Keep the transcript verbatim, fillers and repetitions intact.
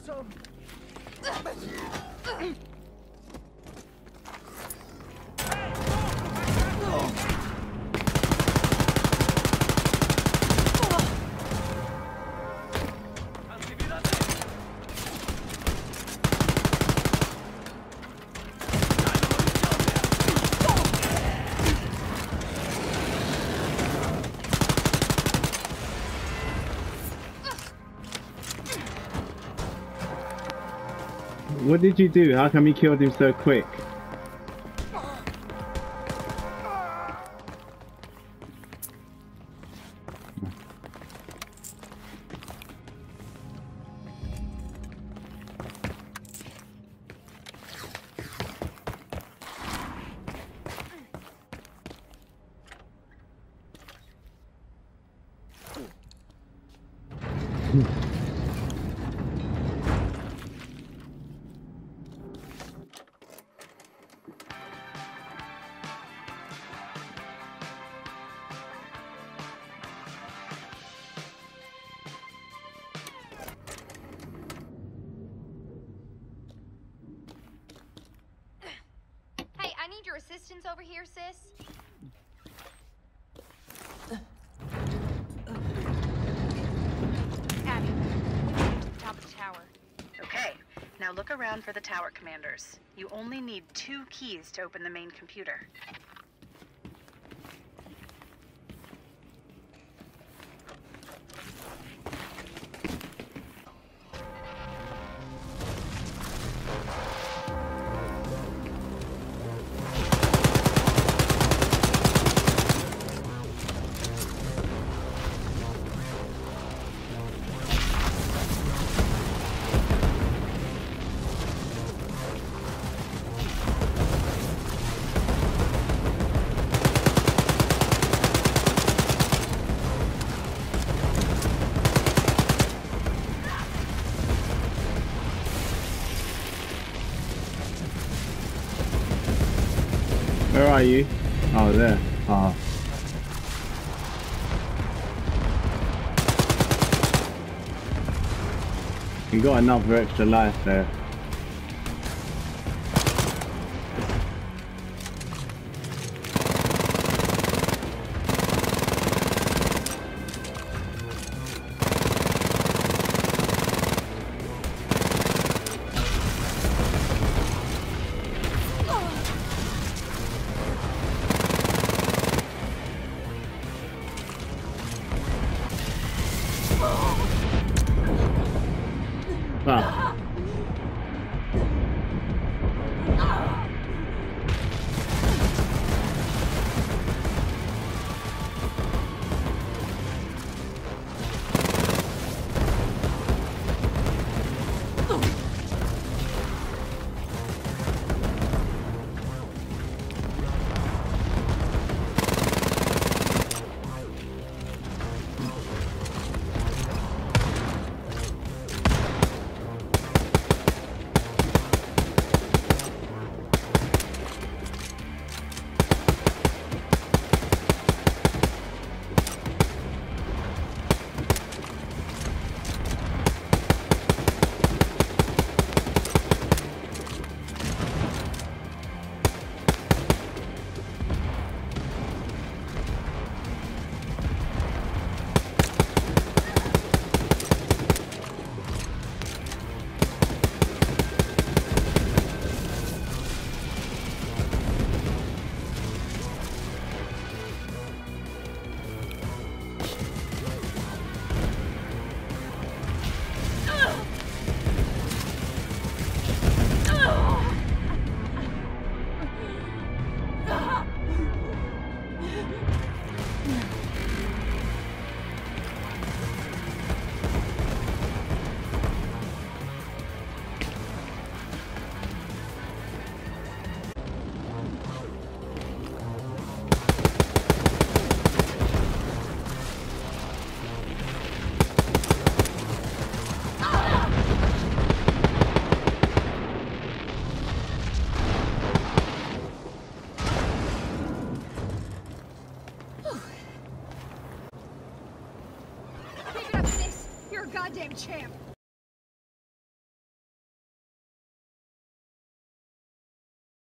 some. What did you do? How come you killed him so quick? I need your assistance over here, sis. Abby, we need to the top of the tower. Okay, now look around for the tower commanders. You only need two keys to open the main computer. Where are you? Oh, there. Oh. You got another extra life there. Ah. You're a goddamn champ.